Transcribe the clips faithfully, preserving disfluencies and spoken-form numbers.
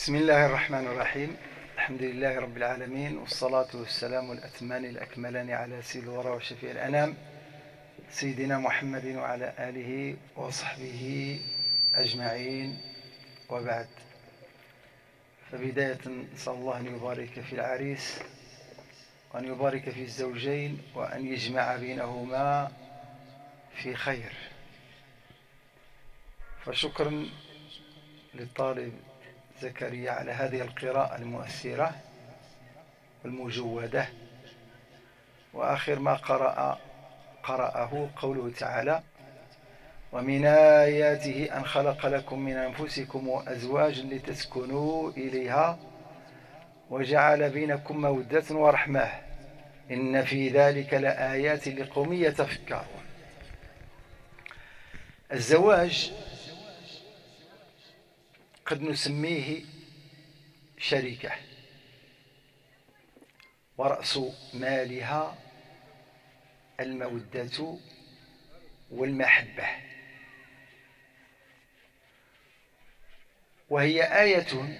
بسم الله الرحمن الرحيم. الحمد لله رب العالمين، والصلاة والسلام الأتمان الأكملان على سيد الورى وشفيع الأنام سيدنا محمد وعلى آله وصحبه أجمعين، وبعد. فبداية نسأل الله أن يبارك في العريس، وأن يبارك في الزوجين، وأن يجمع بينهما في خير. فشكرا للطالب زكريا على هذه القراءة المؤثرة والمجودة. وآخر ما قرأ قرأه قوله تعالى: ومن آياته أن خلق لكم من أنفسكم أزواجا لتسكنوا إليها وجعل بينكم مودة ورحمة إن في ذلك لآيات لقوم يتفكرون. الزواج قد نسميه شركة، ورأس مالها المودة والمحبة، وهي آية،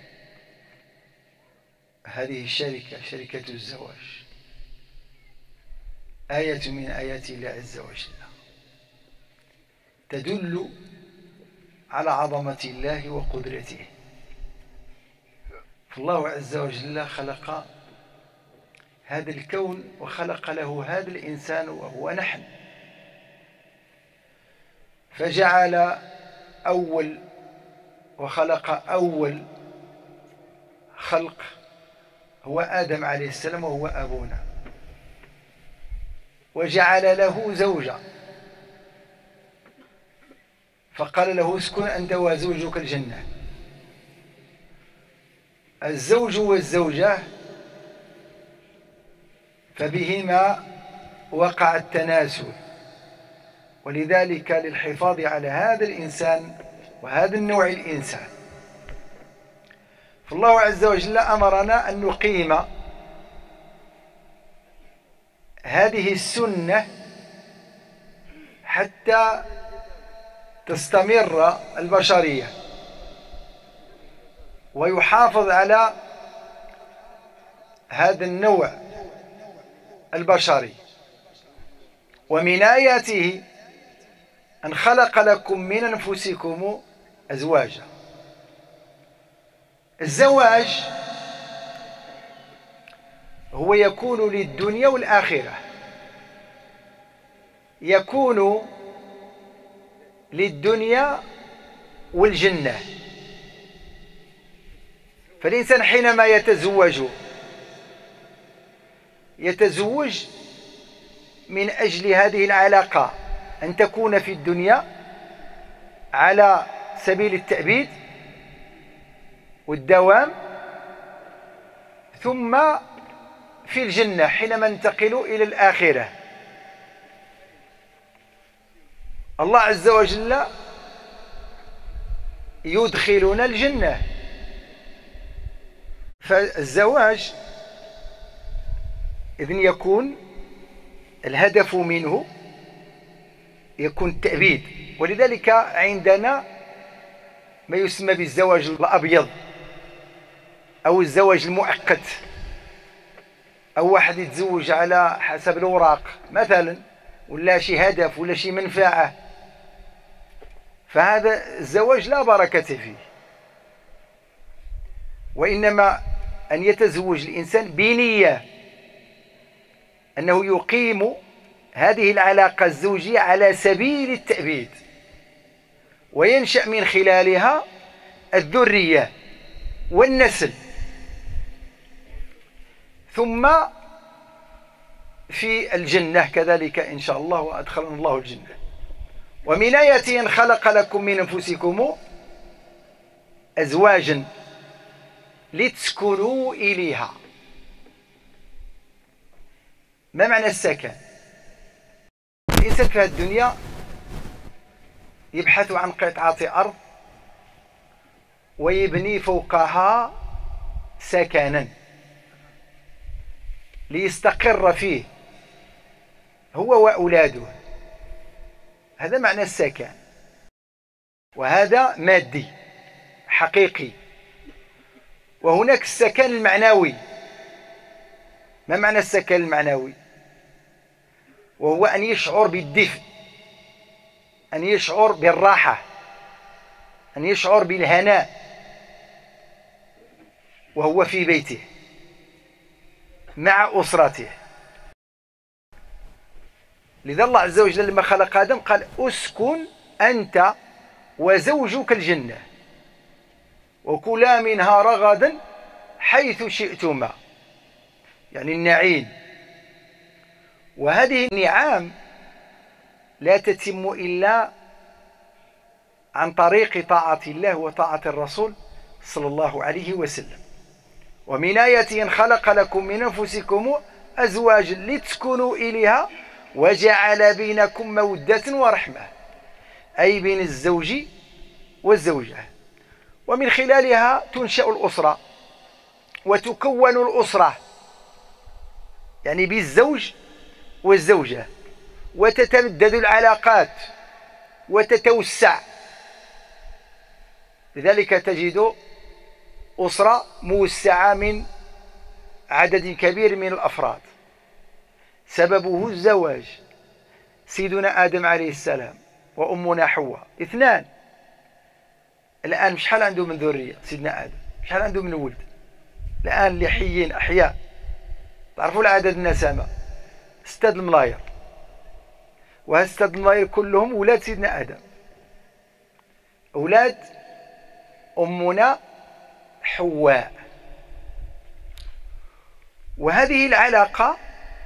هذه الشركة شركة الزواج آية من آيات الله عز وجل، تدل على عظمة الله وقدرته. فالله عز وجل خلق هذا الكون وخلق له هذا الإنسان وهو نحن، فجعل أول وخلق أول خلق هو آدم عليه السلام وهو أبونا، وجعل له زوجة فقال له: اسكن أنت وزوجك الجنة. الزوج والزوجة فبهما وقع التناسل، ولذلك للحفاظ على هذا الإنسان وهذا النوع الإنسان، فالله عز وجل أمرنا أن نقيم هذه السنة حتى تستمر البشرية ويحافظ على هذا النوع البشري. ومن آياته أن خلق لكم من أنفسكم أزواجا. الزواج هو يكون للدنيا والآخرة، يكون للدنيا والجنة. فالإنسان حينما يتزوج يتزوج من أجل هذه العلاقة أن تكون في الدنيا على سبيل التأبيد والدوام، ثم في الجنة حينما ننتقل إلى الآخرة. الله عز وجل يدخلنا الجنة. فالزواج إذن يكون الهدف منه يكون التأبيد، ولذلك عندنا ما يسمى بالزواج الأبيض أو الزواج المؤقت، أو واحد يتزوج على حسب الأوراق مثلا، ولا شي هدف ولا شي منفعة، فهذا الزواج لا بركة فيه. وإنما أن يتزوج الإنسان بنية أنه يقيم هذه العلاقة الزوجية على سبيل التأبيد، وينشأ من خلالها الذرية والنسل، ثم في الجنة كذلك إن شاء الله، وأدخلنا الله الجنة. ومن آياته أن خلق لكم من أنفسكم أزواجا لتسكنوا إليها. ما معنى السكن؟ الإنسان في هذه الدنيا يبحث عن قطعة أرض ويبني فوقها سكنا ليستقر فيه هو وأولاده. هذا معنى السكن، وهذا مادي حقيقي. وهناك السكن المعنوي. ما معنى السكن المعنوي؟ وهو أن يشعر بالدفء، أن يشعر بالراحة، أن يشعر بالهناء وهو في بيته مع أسرته. لذا الله عز وجل لما خلق آدم قال اسكن أنت وزوجك الجنة وكلا منها رغدا حيث شئتما، يعني النعيم. وهذه النعام لا تتم إلا عن طريق طاعة الله وطاعة الرسول صلى الله عليه وسلم. ومن آياته خلق لكم من أنفسكم أزواجا لتسكنوا إليها وجعل بينكم مودة ورحمة، أي بين الزوج والزوجة. ومن خلالها تنشأ الأسرة وتكون الأسرة، يعني بالزوج والزوجة، وتتمدد العلاقات وتتوسع. لذلك تجد أسرة موسعة من عدد كبير من الأفراد، سببه الزواج. سيدنا آدم عليه السلام وأمنا حواء اثنان، الآن شحال عنده من ذرية سيدنا آدم؟ شحال عنده من ولد الآن اللي حيين أحياء؟ تعرفوا العدد النسمة ستة الملاير، وهذا ستة الملاير كلهم أولاد سيدنا آدم، أولاد أمنا حواء. وهذه العلاقة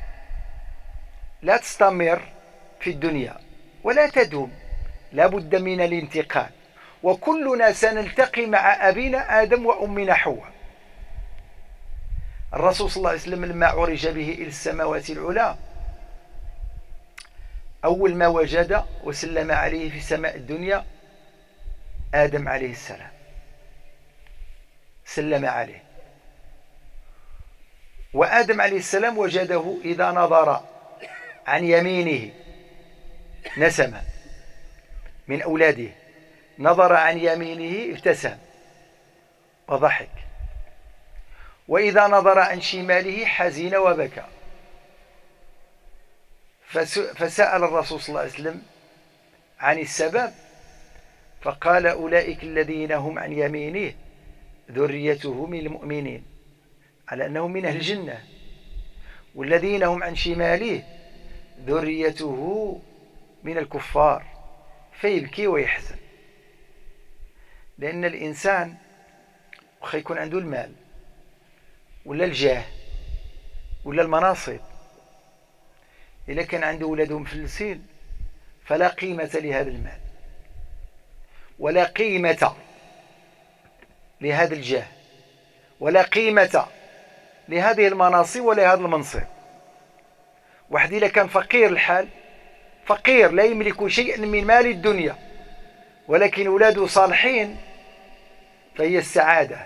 لا تستمر في الدنيا ولا تدوم، لا بد من الانتقال، وكلنا سنلتقي مع أبينا آدم وأمنا حواء. الرسول صلى الله عليه وسلم لما عرج به إلى السماوات العلى أول ما وجد وسلم عليه في سماء الدنيا آدم عليه السلام، سلم عليه. وآدم عليه السلام وجده إذا نظر عن يمينه نسمة من أولاده، نظر عن يمينه ابتسم وضحك، وإذا نظر عن شماله حزن وبكى. فسأل الرسول صلى الله عليه وسلم عن السبب، فقال أولئك الذين هم عن يمينه ذريته من المؤمنين، على أنهم من أهل الجنة، والذين هم عن شماله ذريته من الكفار، فيبكي ويحزن. لأن الإنسان وخا يكون عنده المال ولا الجاه ولا المناصب، إذا كان عنده ولادهم مفلسين فلا قيمة لهذا المال ولا قيمة لهذا الجاه ولا قيمة لهذه المناصب ولا هذا المنصب. واحد إذا كان فقير الحال، فقير لا يملك شيئا من مال الدنيا، ولكن أولاده صالحين، فهي السعادة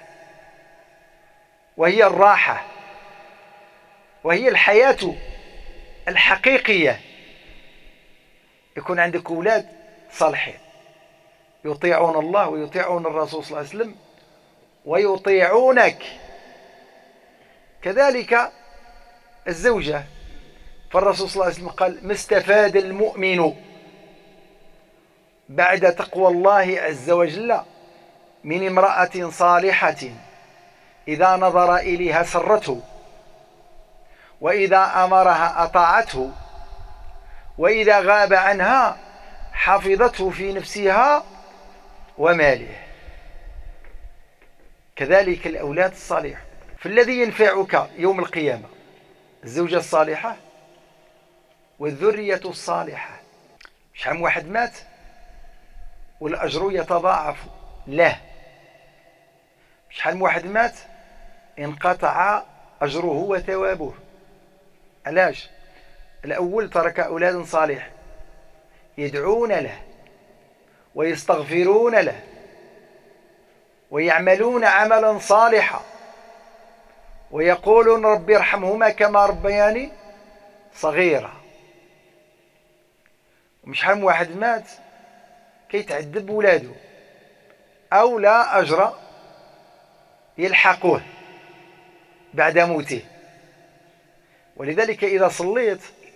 وهي الراحة وهي الحياة الحقيقية. يكون عندك أولاد صالحين يطيعون الله ويطيعون الرسول صلى الله عليه وسلم ويطيعونك، كذلك الزوجة. فالرسول صلى الله عليه وسلم قال: ما استفاد المؤمن بعد تقوى الله عز وجل من امرأة صالحة إذا نظر إليها سرته، وإذا أمرها أطاعته، وإذا غاب عنها حفظته في نفسها وماله. كذلك الأولاد الصالحة. فالذي ينفعك يوم القيامة الزوجة الصالحة والذرية الصالحة. شحال من واحد مات والأجر يتضاعف له، شحال من واحد مات انقطع أجره وثوابه. علاش؟ الأول ترك أولادا صالح يدعون له ويستغفرون له ويعملون عملا صالحا ويقولون رب ارحمهما كما ربياني صغيرا. وشحال من واحد مات كيتعذب ولاده أو لا أجر يلحقوه بعد موته. ولذلك إذا صليت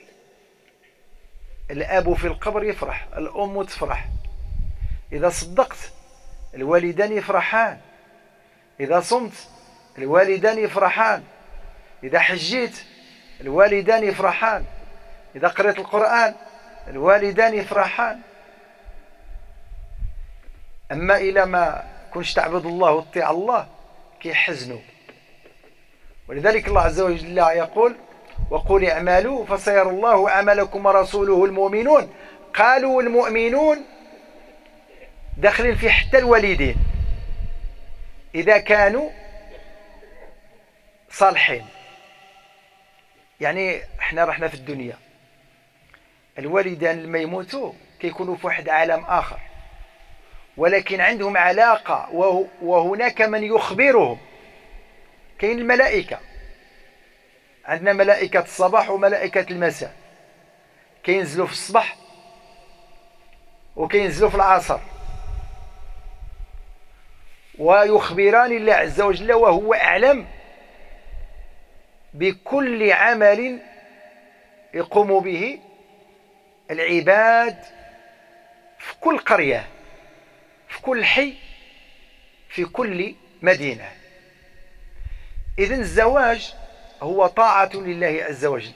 الأب في القبر يفرح، الأم تفرح. إذا صدقت الوالدان يفرحان، إذا صمت الوالدان يفرحان، إذا حجيت الوالدان يفرحان، إذا قرأت القرآن الوالدان يفرحان. أما إلى ما كنش تعبد الله وتطيع الله كيحزنوا. ولذلك الله عز وجل يقول: وقل اعملوا فسيرى الله عملكم ورسوله المؤمنون. قالوا المؤمنون داخلين في حتى الوالدين إذا كانوا صالحين. يعني احنا رحنا في الدنيا، الوالدان لما يموتوا كيكونوا في واحد عالم آخر، ولكن عندهم علاقة، وهناك من يخبرهم. كاين الملائكة، عندنا ملائكة الصباح وملائكة المساء، كينزلوا في الصباح وكينزلوا في العصر، ويخبران الله عز وجل وهو أعلم بكل عمل يقوم به العباد في كل قرية، في كل حي، في كل مدينة. إذن الزواج هو طاعة لله عز وجل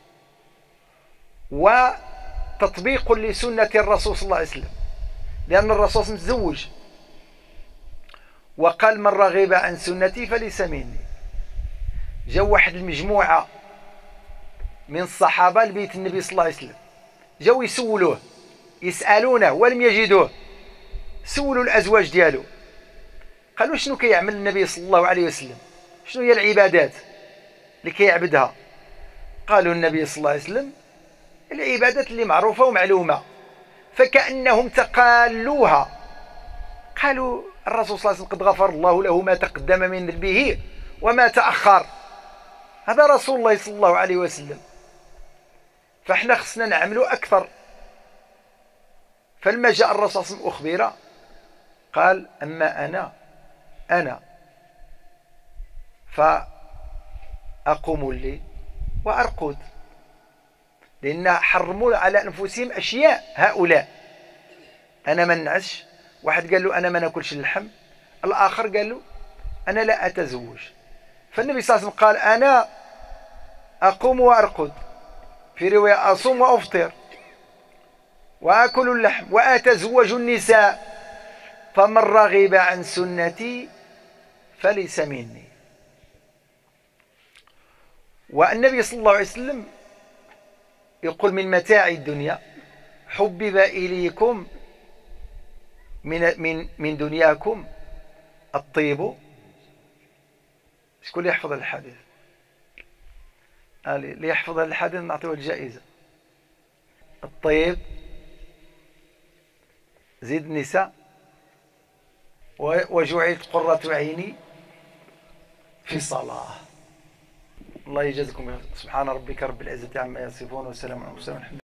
وتطبيق لسنة الرسول صلى الله عليه وسلم، لأن الرسول متزوج وقال: من رغب عن سنتي فليس مني. جاء واحد المجموعة من الصحابة لبيت النبي صلى الله عليه وسلم، جاءوا يسولوه، يسألونه ولم يجدوه. سولوا الأزواج ديالو، قالوا: شنو كيعمل النبي صلى الله عليه وسلم؟ شنو هي العبادات اللي كيعبدها؟ قالوا النبي صلى الله عليه وسلم: العبادات اللي معروفة ومعلومة. فكأنهم تقالوها. قالوا: الرسول صلى الله عليه وسلم قد غفر الله له ما تقدم من ذنبه وما تأخر. هذا رسول الله صلى الله عليه وسلم، فاحنا خصنا نعملوا أكثر. فلما جاء الرسول صلى الله عليه وسلم أخبره قال: أما أنا أنا فأقوم الليل وأرقد، لأن حرموا على أنفسهم أشياء هؤلاء. أنا ما نعش، واحد قال له أنا ما ناكلش اللحم، الآخر قال له أنا لا أتزوج. فالنبي صلى الله عليه وسلم قال: أنا أقوم وأرقد، في رواية أصوم وأفطر وآكل اللحم وأتزوج النساء، فمن رغب عن سنتي فليس مني. والنبي صلى الله عليه وسلم يقول: من متاع الدنيا حبب إليكم من من من دنياكم الطيب. شكون اللي يحفظ الحديث؟ اللي يحفظ الحديث نعطيه الجائزة. الطيب، زيد النساء، وجعلت قرة عيني في الصلاة. الله يجازيكم. سبحان ربك رب العزة عما يصفون، وسلام على المرسلين.